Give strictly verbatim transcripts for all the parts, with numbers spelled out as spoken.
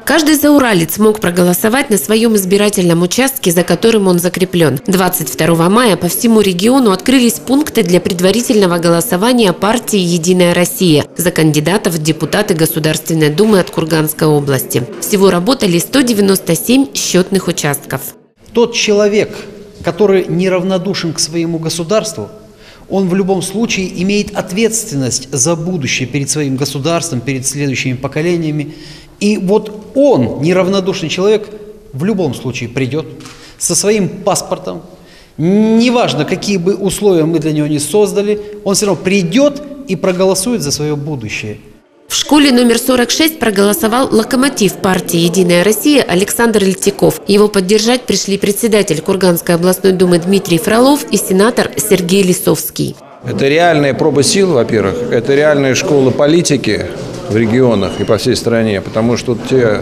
Каждый зауралец мог проголосовать на своем избирательном участке, за которым он закреплен. двадцать второго мая по всему региону открылись пункты для предварительного голосования партии «Единая Россия» за кандидатов в депутаты Государственной Думы от Курганской области. Всего работали сто девяносто семь счетных участков. Тот человек, который неравнодушен к своему государству, он в любом случае имеет ответственность за будущее перед своим государством, перед следующими поколениями. И вот он, неравнодушный человек, в любом случае придет со своим паспортом. Неважно, какие бы условия мы для него не создали, он все равно придет и проголосует за свое будущее. В школе номер сорок шесть проголосовал локомотив партии «Единая Россия» Александр Ильтиков. Его поддержать пришли председатель Курганской областной думы Дмитрий Фролов и сенатор Сергей Лисовский. Это реальная проба сил, во-первых, это реальная школа политики в регионах и по всей стране, потому что те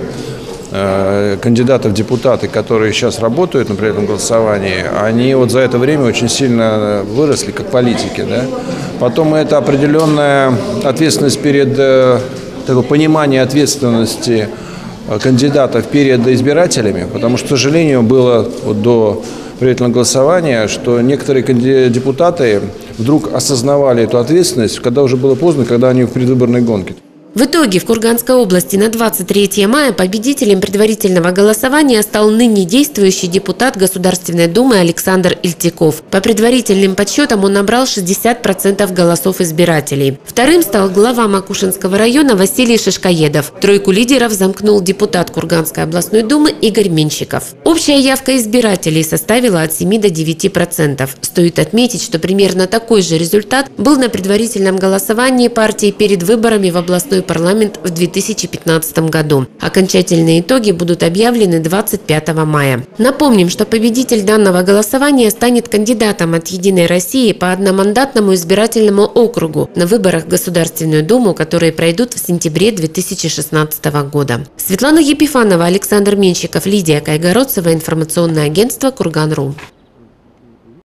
э, кандидаты в депутаты, которые сейчас работают на этом голосовании, они вот за это время очень сильно выросли как политики, да? Потом это определенная ответственность перед, э, такое понимание ответственности кандидатов перед избирателями, потому что, к сожалению, было вот до предварительного голосования, что некоторые депутаты вдруг осознавали эту ответственность, когда уже было поздно, когда они в предвыборной гонке. В итоге в Курганской области на двадцать третье мая победителем предварительного голосования стал ныне действующий депутат Государственной Думы Александр Ильтиков. По предварительным подсчетам он набрал шестьдесят процентов голосов избирателей. Вторым стал глава Макушинского района Василий Шишкоедов. Тройку лидеров замкнул депутат Курганской областной думы Игорь Менщиков. Общая явка избирателей составила от семи до девяти процентов. Стоит отметить, что примерно такой же результат был на предварительном голосовании партии перед выборами в областной парламент в две тысячи пятнадцатом году. Окончательные итоги будут объявлены двадцать пятого мая. Напомним, что победитель данного голосования станет кандидатом от «Единой России» по одномандатному избирательному округу на выборах в Государственную Думу, которые пройдут в сентябре две тысячи шестнадцатого года. Светлана Епифанова, Александр Менщиков, Лидия Кайгородцева, информационное агентство «Курган точка ру».